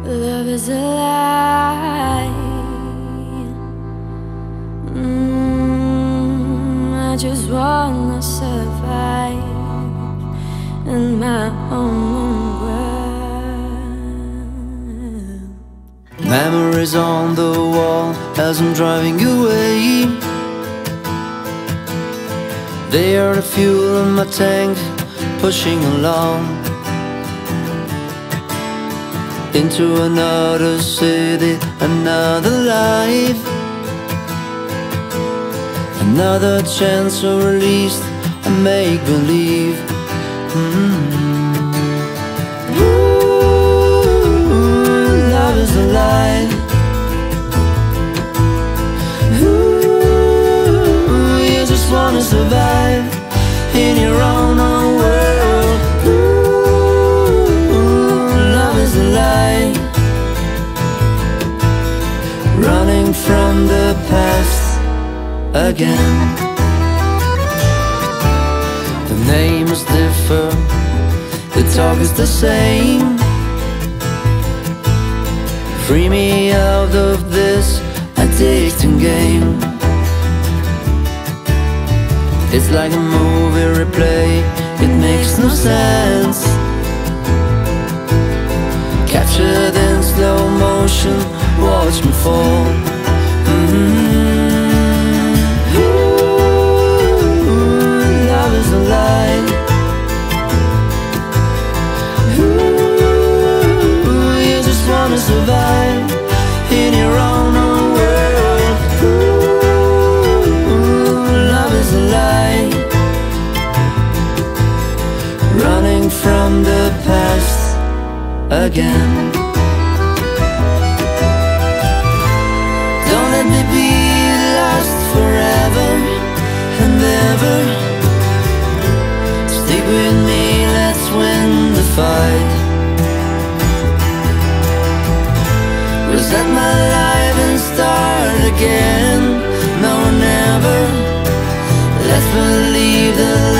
Love is a lie. I just wanna survive in my own world. Memories on the wall as I'm driving away. They are the fuel in my tank, pushing along into another city, another life, another chance to release and make believe. Ooh, love is a lie. Ooh, you just wanna survive in your own world. Love is a lie. Running from the past again. The names differ, the talk is the same. Free me out of this addicting game. It's like a movie replay, it makes no sense. Captured in slow motion, watch me fall. Ooh, love is a lie. Ooh, you just wanna survive in your own world. Ooh, love is a lie. Running from the past again. Don't let me be lost forever and ever. Stick with me, let's win the fight. Reset my life and start again. No, never. Let's believe the